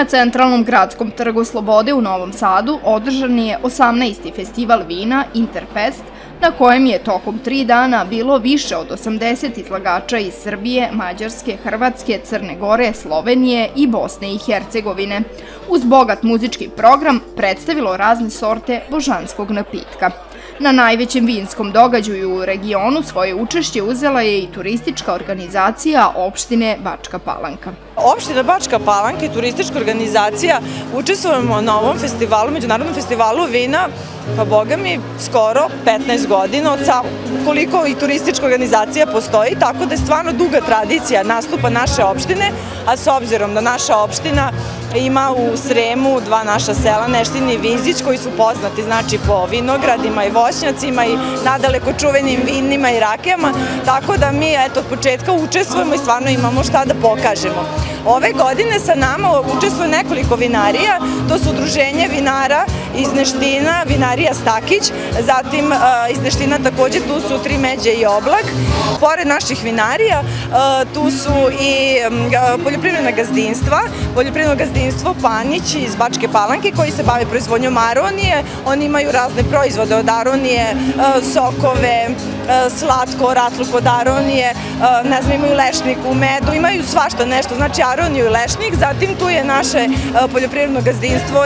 Na centralnom gradskom trgu Slobode u Novom Sadu održan je 18. festival vina Interfest, na kojem je tokom 3 dana bilo više od 80 izlagača iz Srbije, Mađarske, Hrvatske, Crne Gore, Slovenije i Bosne i Hercegovine. Uz bogat muzički program predstavilo razne sorte božanskog napitka. Na najvećem vinskom događaju u regionu svoje učešće uzela je i turistička organizacija opštine Bačka Palanka. Opština Bačka Palanka i turistička organizacija učestvujemo na ovom festivalu, Međunarodnom festivalu vina, pa boga mi skoro 15 godina od koliko i turistička organizacija postoji, tako da je stvarno duga tradicija nastupa naše opštine, a s obzirom da naša opština ima u Sremu 2 naša sela, Neštin i Vizić, koji su poznati znači po vinogradima i voćnjacima i nadaleko čuvenim vinima i rakijama, tako da mi od početka učestvujemo i stvarno imamo šta da pokažemo. Ove godine sa nama učestvuje nekoliko vinarija, to su Udruženje vinara iz Neština, vinarija Stakić, zatim iz Neština takođe tu su Tri Međe i Oblak. Pored naših vinarija tu su i poljoprivredna gazdinstva, poljoprivredno gazdinstvo Panić iz Bačke Palanke koji se bave proizvodnjom aronije, oni imaju razne proizvode od aronije, sokove, slatko, ratluk od aronije, ne znam, imaju lešnik u medu, imaju svašta nešto, znači aroniju i lešnik, zatim tu je naše poljoprivredno gazdinstvo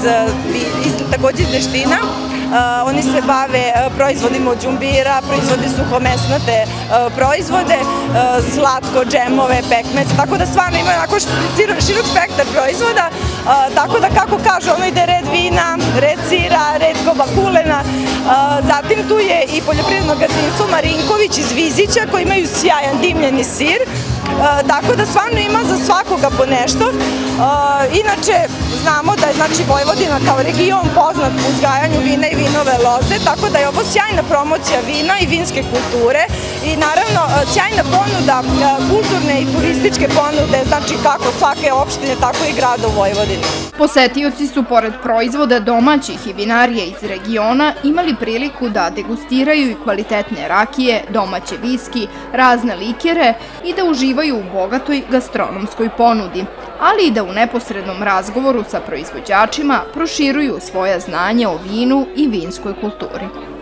takođe iz Neština. Oni se bave proizvodima od đumbira, proizvode suhomesnate proizvode, slatko, džemove, pekmec, tako da stvarno imaju širok spektar proizvoda, tako da kako kažu, ono ide red vina, red sira, red kulena, zatim tu je i poljoprivredno gazdinstvo Marinković iz Vizića koji imaju sjajan dimljeni sir, tako da stvarno ima za svakoga po nešto. Inače, znamo da je Vojvodina kao region poznat po uzgajanju vina i vinove loze, tako da je ovo sjajna promocija vina i vinske kulture i naravno sjajna ponuda kulturne i turističke ponude, znači kako svake opštine, tako i grada u Vojvodini. Posetioci su pored proizvoda domaćih i vinarija iz regiona imali priliku da degustiraju i kvalitetne rakije, domaće viski, razne likere i da uživaju u bogatoj gastronomskoj ponudi, ali i da u neposrednom razgovoru sa proizvođačima proširuju svoja znanja o vinu i vinskoj kulturi.